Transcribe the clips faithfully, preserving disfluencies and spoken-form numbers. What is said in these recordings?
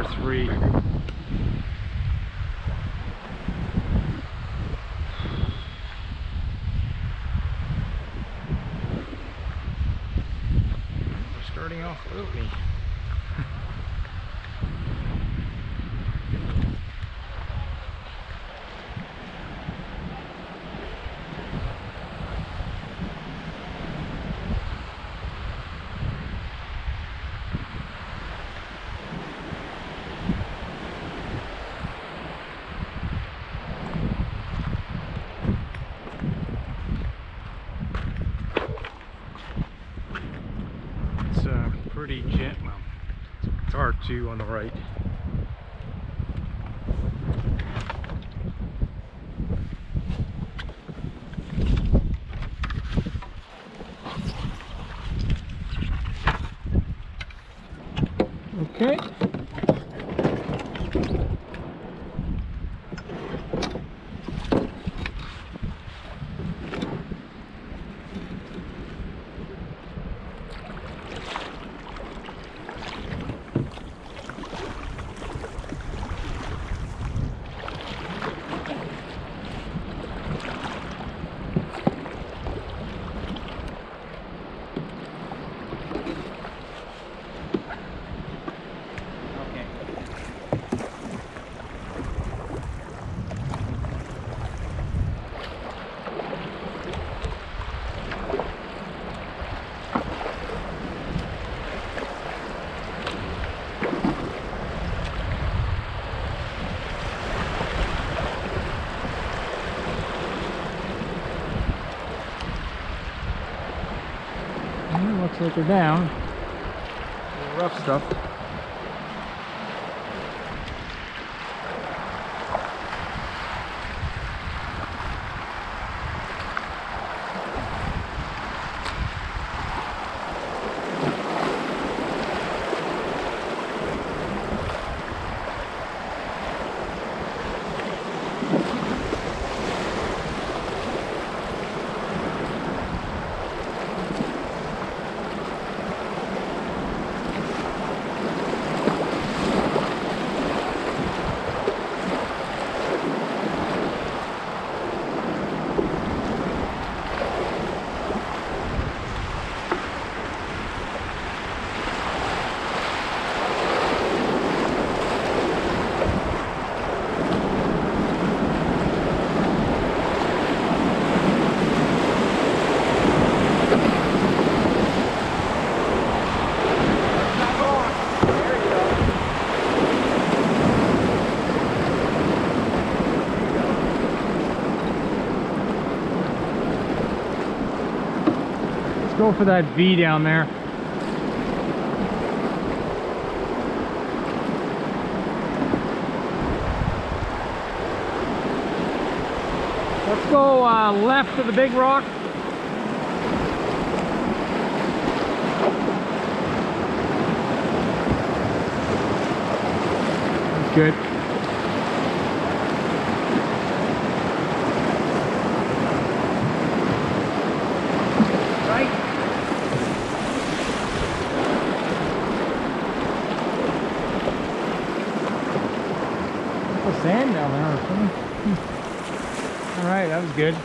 three. We're starting off early. Pretty gent, well, it's R two on the right. Okay. Looks like they're down. A little rough stuff. Go for that V down there. Let's go uh, left of the big rock. That's good. Sand down there or something. Hmm. All right, that was good.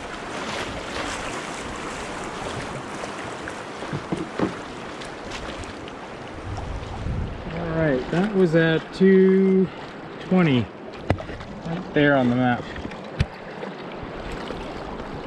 All right, that was at two twenty, right there on the map.